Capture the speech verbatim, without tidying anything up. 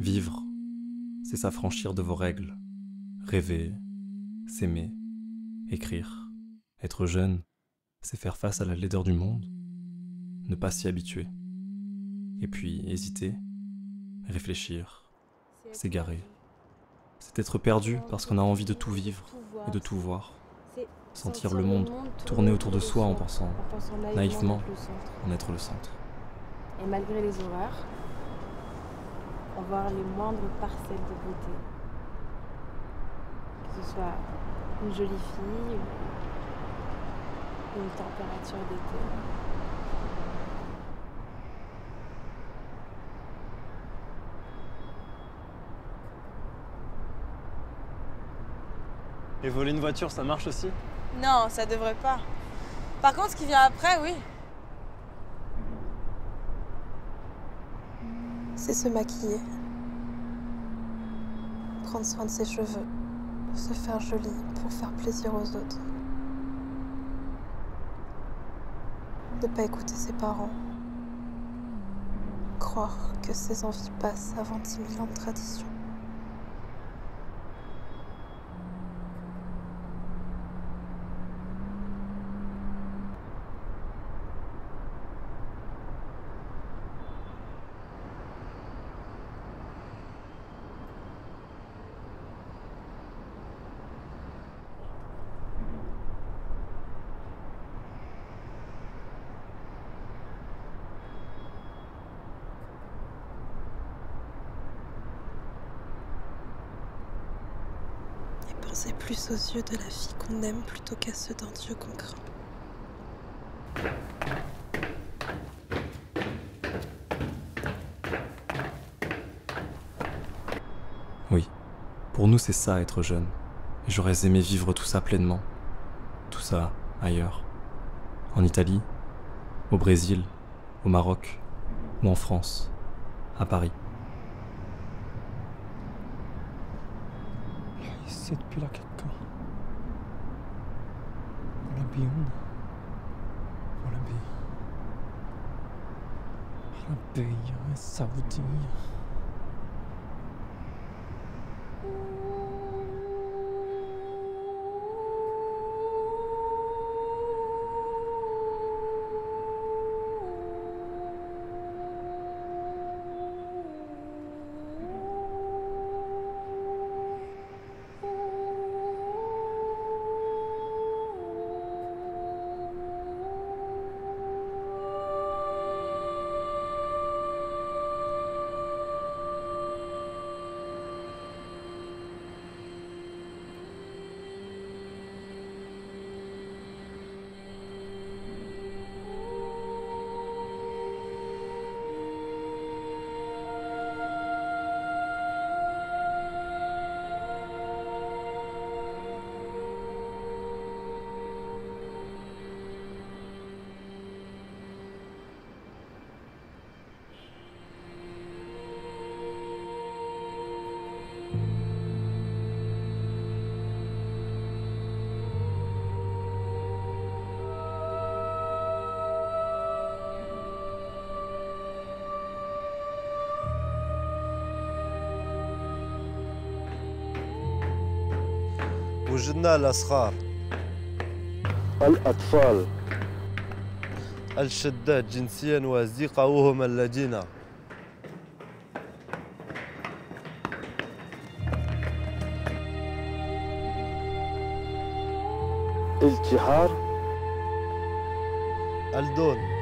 Vivre, c'est s'affranchir de vos règles. Rêver, s'aimer, écrire. Être jeune, c'est faire face à la laideur du monde, ne pas s'y habituer. Et puis hésiter, réfléchir, s'égarer. C'est être perdu parce qu'on a envie de tout vivre et de tout voir. Sentir le monde tourner autour de soi en pensant naïvement en être le centre. Et malgré les horreurs, en voir les moindres parcelles de beauté. Que ce soit une jolie fille ou une température d'été. Et voler une voiture, ça marche aussi? Non, ça devrait pas. Par contre, ce qui vient après, oui. C'est se maquiller, prendre soin de ses cheveux, se faire jolie pour faire plaisir aux autres. Ne pas écouter ses parents, croire que ses envies passent avant dix mille ans de tradition. Pensez plus aux yeux de la fille qu'on aime plutôt qu'à ceux d'un Dieu qu'on craint. Oui, pour nous c'est ça être jeune. Et j'aurais aimé vivre tout ça pleinement. Tout ça ailleurs. En Italie, au Brésil, au Maroc, ou en France, à Paris. حسيت بلاك هكا ولا بيون ولا بي عربية سعودية. وجدنا الأصغار الأطفال الشداد جنسيا والزيقة وهم الذين التحار الدون